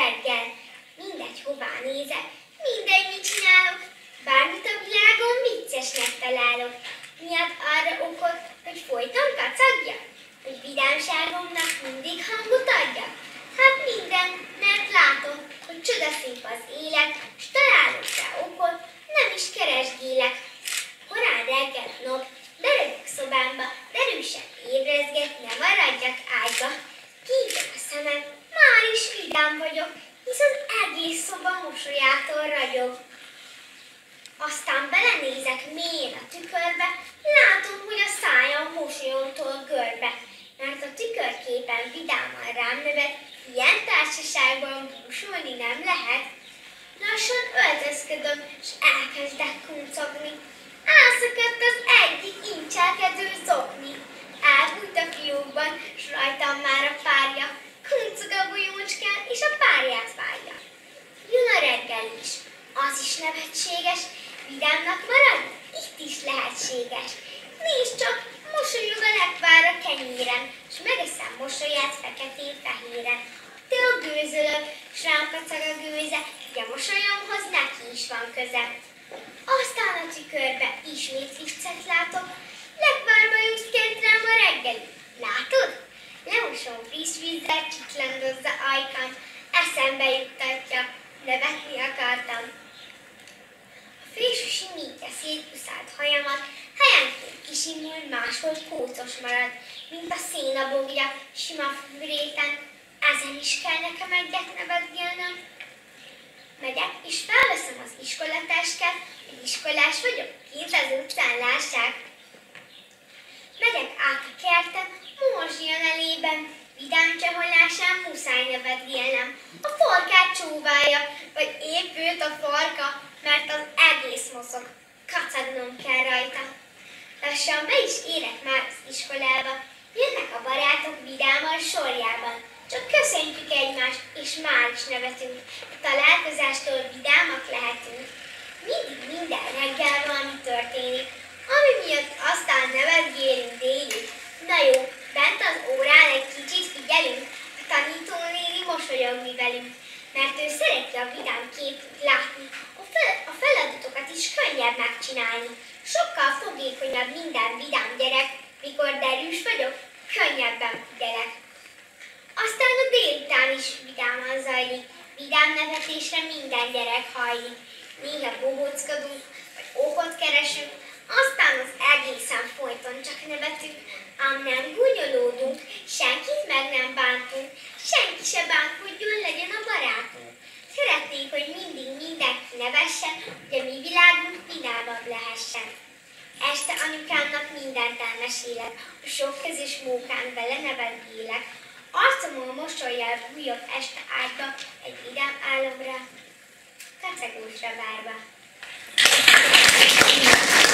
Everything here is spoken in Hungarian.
reggel. Mindegy, hová nézek, mindegy, mit csinálok. Bármit a világon viccesnek találok. Mi ad arra okot, hogy folyton kacagjak? Hogy vidámságomnak mindig hangot adjak? Hát minden, mert látom, hogy csodaszép az élet, s találok rá okot, nem is keresgélek. Korán reggel a nap, berögök szobámba, derűsen ébrezget, ne maradjak ágyba. Kinyitom a szemem, már is vidám vagyok, hisz az egész szoba mosolyától ragyog. Aztán belenézek mélyen a tükörbe, látom, hogy a szájam mosolyomtól görbe, mert a tükörképen vidáman rám nevet, ilyen társaságban búsulni nem lehet. Lassan öltözködöm, s elkezdek kuncogni. Elszakadt az egyik incselkedő zokni. Elbújt a fiókban, s rajtam már a párja. Kuncog a bujócskán, és a párját várja. Jön a reggel is, az is nevetséges. Vidámnak maradni? Itt is lehetséges. Nézd csak, mosolyog a lekvár a kenyérem, s megeszem mosolyát feketén-fehéren. Te a gőzölök, s rám kacag a gőze, de a mosolyomhoz neki is van köze. Aztán a tükörbe ismét viccet látok, lekvárba jutott rám a reggeli. Látod? Lemosom friss vízzel, csitlandozza ajkam, eszembe juttatja, nevetni akartam. A fésű simítja szétpuszált hajamat, helyenként kisimul, máshol kócos marad, mint a szénabogja, sima fűréten. Ezen is kell nekem egyet nevetgélnem. Megyek, és felveszem az iskolatáskát, hogy iskolás vagyok, kint az utcán lássák. Megyek át a kerten, morzs jön elében, vidám cseholásán muszáj nevetgélnem. A farkát csóválja, vagy épült a farka, mert az egész mozog, kacagnom kell rajta. Lassan be is érek már az iskolába, jönnek a barátok vidáman sorjában. Csak köszöntjük egymást, és már is nevetünk. A találkozástól vidámak lehetünk. Mindig minden reggel valami történik, ami miatt aztán nevetgélünk délig. Na jó, bent az órán egy kicsit figyelünk, a tanítónéni mosolyogni velünk, mert ő szereti a vidám képét látni, a feladatokat is könnyebb megcsinálni. Sokkal fogékonyabb minden vidám gyerek, mikor derűs vagyok, könnyebben figyelek. Aztán a délután is vidáman zajlik, vidám nevetésre minden gyerek hajlik. Néha bohóckodunk, vagy okot keresünk, aztán az egészen folyton csak nevetünk, ám nem gúnyolódunk, senkit meg nem bántunk, senki se bánkodjon, legyen a barátunk. Szeretnénk, hogy mindig mindenki nevessen, hogy a mi világunk vidámabb lehessen. Este anyukámnak mindent elmesélek, a sok közös mókán vele nevetgélek. Arcomon mosollyal bújok este ágyba, egy vidám álomra, kacagósra várva.